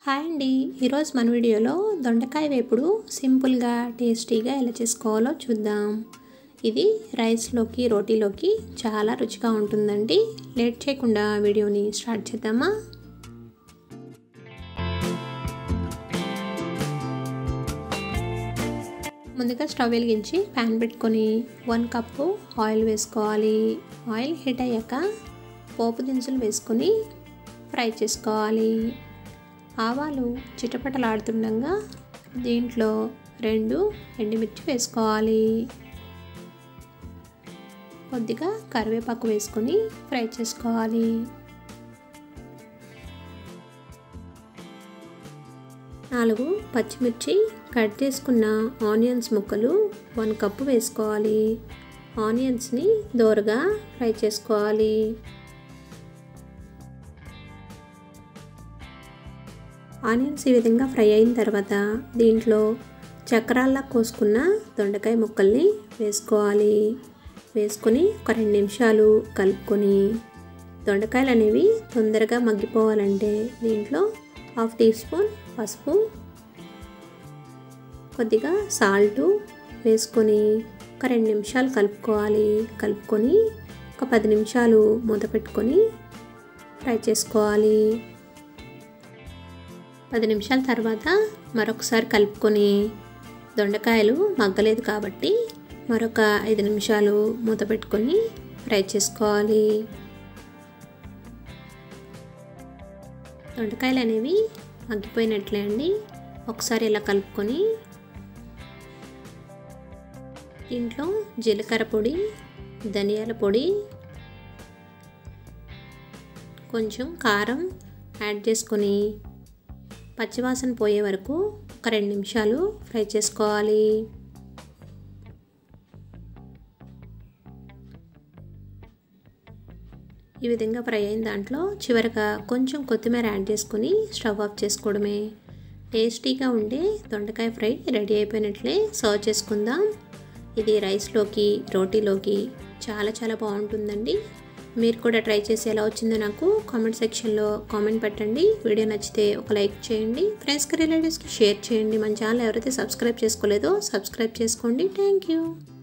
Hi అండి, ఈరోజు మన వీడియోలో దొండకాయ వేపుడు సింపుల్గా టేస్టీగా ఎలా చేసుకోవాలో చూద్దాం. ఇది రైస్లోకి రోటీలోకి చాలా రుచిగా ఉంటుందండి. లేట్ చేయకుండా వీడియోని స్టార్ట్ చేద్దామా. ముందుగా స్టవ్ వెలిగించి ప్యాన్ పెట్టుకొని 1 కప్పు ఆయిల్ వేసుకోవాలి. ఆయిల్ హీట్ అయ్యాక పోపు దినుసులు వేసుకొని ఫ్రై చేసుకోవాలి. ఆవాలు చిటపటలాడుతుండగా దీంట్లో 2 ఎండుమిర్చి వేసుకోవాలి. కొద్దిగా కరివేపాకు వేసుకొని ఫ్రై చేసుకోవాలి. నాలుగు పచ్చిమిర్చి కట్ చేసుకున్న ఆనియన్స్ ముక్కలు 1 కప్పు వేసుకోవాలి. ఆనియన్స్ని దోరగా ఫ్రై చేసుకోవాలి. ఆనియన్స్ ఈ విధంగా ఫ్రై అయిన తర్వాత దీంట్లో చక్రాల్లా కోసుకున్న దొండకాయ ముక్కల్ని వేసుకోవాలి. వేసుకొని ఒక 2 నిమిషాలు కలుపుకొని దొండకాయలు అనేవి తొందరగా మగ్గిపోవాలంటే దీంట్లో 1/2 టీ స్పూన్ పసుపు, కొద్దిగా సాల్టు వేసుకొని ఒక 2 నిమిషాలు కలుపుకోవాలి. కలుపుకొని ఒక 10 నిమిషాలు మూత పెట్టుకొని ఫ్రై చేసుకోవాలి. 10 నిమిషాల తర్వాత మరొకసారి కలుపుకొని దొండకాయలు మగ్గలేదు కాబట్టి మరొక 5 నిమిషాలు మూత పెట్టుకొని ఫ్రై చేసుకోవాలి. దొండకాయలు అనేవి మగ్గిపోయినట్లే అండి. ఒకసారి ఇలా కలుపుకొని దీంట్లో జీలకర్ర పొడి, ధనియాల పొడి, కొంచెం కారం యాడ్ చేసుకొని పచ్చివాసన పోయే వరకు ఒక 2 నిమిషాలు ఫ్రై చేసుకోవాలి. ఈ విధంగా ఫ్రై అయిన దాంట్లో చివరగా కొంచెం కొత్తిమీర యాడ్ చేసుకొని స్టవ్ ఆఫ్ చేసుకోవడమే. టేస్టీగా ఉండే దొండకాయ ఫ్రై రెడీ అయిపోయినట్లే. సర్వ్ చేసుకుందాం. ఇది రైస్లోకి రోటీలోకి చాలా బాగుంటుందండి. మీరు కూడా ట్రై చేసి ఎలా వచ్చిందో నాకు కామెంట్ సెక్షన్లో కామెంట్ పెట్టండి. వీడియో నచ్చితే ఒక లైక్ చేయండి. ఫ్రెండ్స్కి రిలేటివ్స్కి షేర్ చేయండి. మన ఛానల్ ఎవరైతే సబ్స్క్రైబ్ చేసుకోలేదో సబ్స్క్రైబ్ చేసుకోండి. Thank you.